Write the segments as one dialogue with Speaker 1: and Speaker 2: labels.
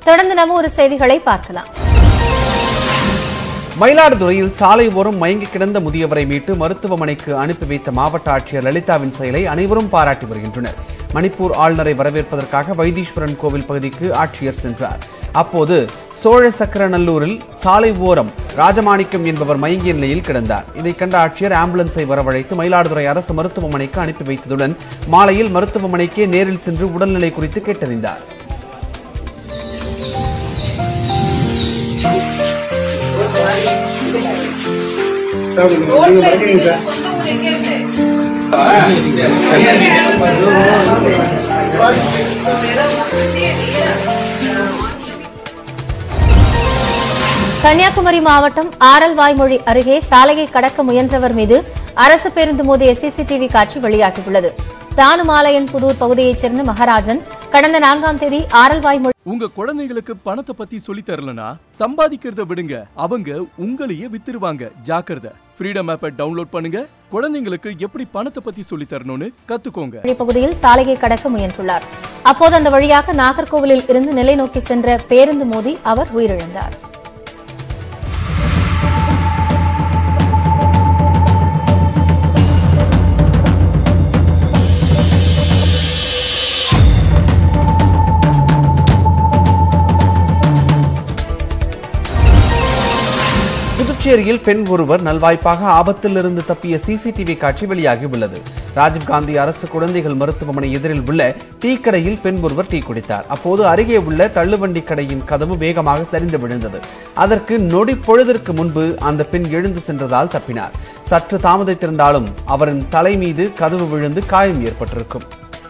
Speaker 1: தொடர்ந்து நம்ம ஒரு செய்திகளை பார்க்கலாம்.
Speaker 2: மயிலாடுதுறையில் சாலை ஓரம் மயங்கி கிடந்த முதியவரை மீட்டு மருத்துவமனைக்கு அனுப்பி வைத்த மாவட்ட ஆட்சியர் லலிதாவின் செயலை அனைவரும் பாராட்டி வருகின்றனர். மணிப்பூர் ஆளுநரை வரவேற்பதற்காக வைத்தீஸ்வரன் கோவில் பகுதிக்கு ஆட்சியர் சென்றார். அப்போது சோழ சக்கரநல்லூரில் சாலை ஓரம் ராஜமாணிக்கம் என்பவர் மயங்கிய நிலையில் கிடந்தார். இதை கண்ட ஆட்சியர் ஆம்புலன்ஸை வரவழைத்து மயிலாடுதுறை அரசு மருத்துவமனைக்கு அனுப்பி வைத்ததுடன் மாலையில் மருத்துவமனைக்கே நேரில் சென்று உடல்நிலை குறித்து கேட்டறிந்தார்.
Speaker 1: கன்னியாகுமரி மாவட்டம் ஆரல்வாய்மொழி அருகே சாலையை கடக்க முயன்றவர் மீது அரசு பேருந்து மோதிய சிசிடிவி காட்சி வெளியாகியுள்ளது. தானுமாலையன் புதூர் பகுதியைச் சேர்ந்த மகாராஜன் கடந்த 4ஆம் தேதி ஆரல்வாய்மொழி.
Speaker 3: உங்க குழந்தைகளுக்கு பணத்தை பத்தி சொல்லி தரலனா சம்பாதிக்கிறத விடுங்க, அவங்க உங்களையே வித்துருவாங்க. ஜாக்கிரதை. ஃப்ரீடம் ஆப்பை டவுன்லோட் பண்ணுங்க. குழந்தைங்களுக்கு எப்படி பணத்தை பத்தி சொல்லி தரணும்னு கத்துக்கோங்க.
Speaker 1: பகுதியில் சாலையை கடக்க முயன்றுள்ளார். அப்போது அந்த வழியாக நாகர்கோவிலில் இருந்து நிலை நோக்கி சென்ற பேருந்து மோதி அவர் உயிரிழந்தார்.
Speaker 2: புதுச்சேரியில் பெண் ஒருவர் நல்வாய்ப்பாக ஆபத்தில் இருந்து தப்பிய சிசிடிவி காட்சி வெளியாகியுள்ளது. ராஜீவ்காந்தி அரசு குழந்தைகள் மருத்துவமனை எதிரில் உள்ள டீ கடையில் பெண் ஒருவர் டீ குடித்தார். அப்போது அருகே உள்ள தள்ளுவண்டி கடையின் கதவு வேகமாக சரிந்து விழுந்தது. அதற்கு நொடி பொழுதற்கு முன்பு அந்த பெண் எழுந்து சென்றதால் தப்பினார். சற்று தாமதித்திருந்தாலும் அவரின் தலை மீது கதவு விழுந்து காயம் ஏற்பட்டிருக்கும்.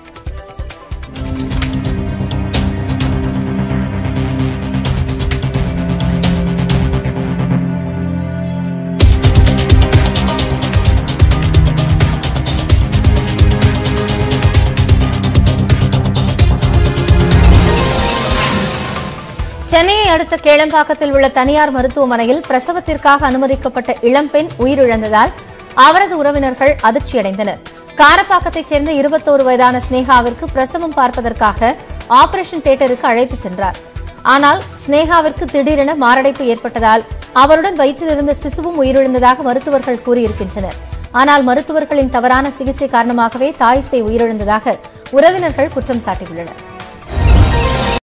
Speaker 1: சென்னையை அடுத்த கேளம்பாக்கத்தில் உள்ள தனியார் மருத்துவமனையில் பிரசவத்திற்காக அனுமதிக்கப்பட்ட இளம்பெண் உயிரிழந்ததால் அவரது உறவினர்கள் அதிர்ச்சியடைந்தனர். காரப்பாக்கத்தைச் சேர்ந்த 21 வயதான ஸ்னேகாவிற்கு பிரசவம் பார்ப்பதற்காக ஆபரேஷன் தியேட்டருக்கு அழைத்துச் சென்றார். ஆனால் ஸ்னேகாவிற்கு திடீரென மாரடைப்பு ஏற்பட்டதால் அவருடன் வயிற்றில் இருந்த சிசுவும் உயிரிழந்ததாக மருத்துவர்கள் கூறியிருக்கின்றனர். ஆனால் மருத்துவர்களின் தவறான சிகிச்சை காரணமாகவே தாய் சேய் உயிரிழந்ததாக உறவினர்கள் குற்றம் சாட்டியுள்ளனர்.